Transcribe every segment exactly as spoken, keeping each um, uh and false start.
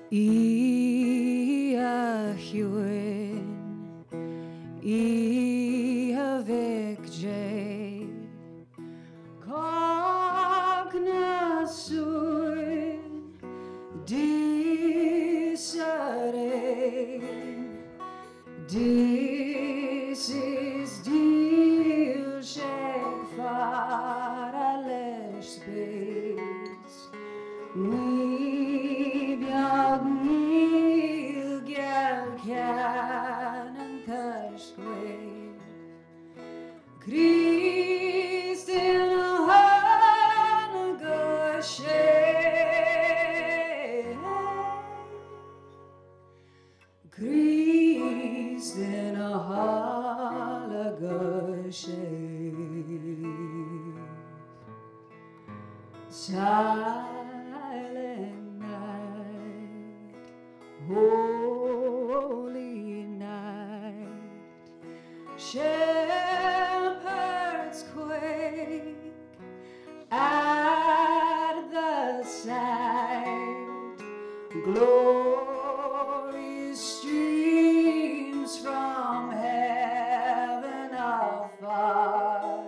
I a hywyn, I a vicjay, cognoscun disarray, dis is deal shake far a lesh space. Ni bjag ni gel kan en tashkwe. Kristin han goshe. Kristin han goshe. Silent night, holy night, shepherds quake at the sight, glory streams from heaven afar.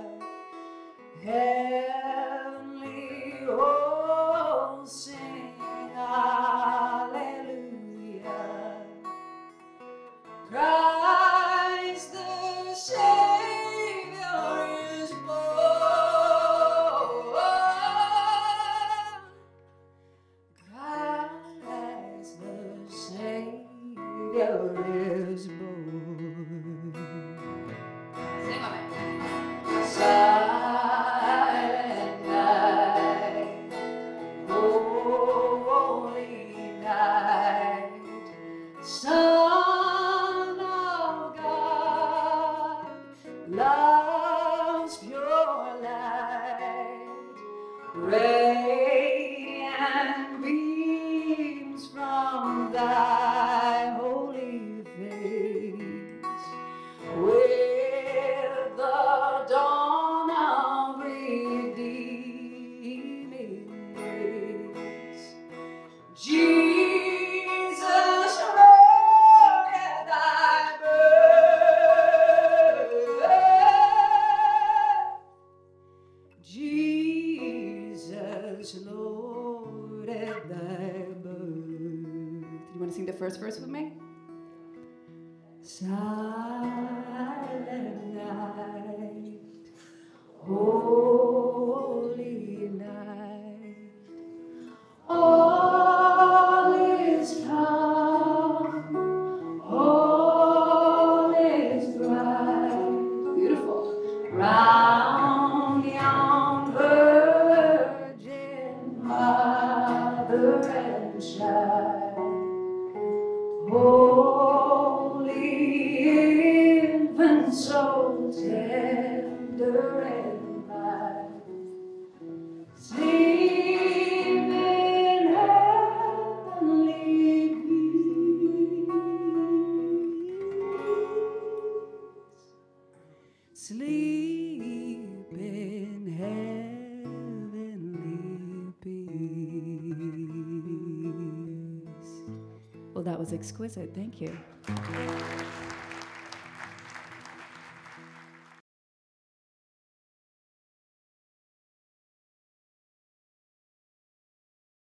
Heavenly hosts sing hallelujah. Christ the Savior is born. Christ the Savior is born. Sing on it. Silent night, holy night, Son of God, love's pure light, radiant beams from thy holy face, with the dawn of redeeming grace. Jesus Lord at thy birth. Jesus Lord at thy birth. You want to sing the first verse with me? Silent night, holy night, all is calm, all is bright. Beautiful. Round young virgin mother and child, holy infant, so tender and mild, sleep in heavenly peace. Sleep in heavenly peace. Well, that was exquisite. Thank you.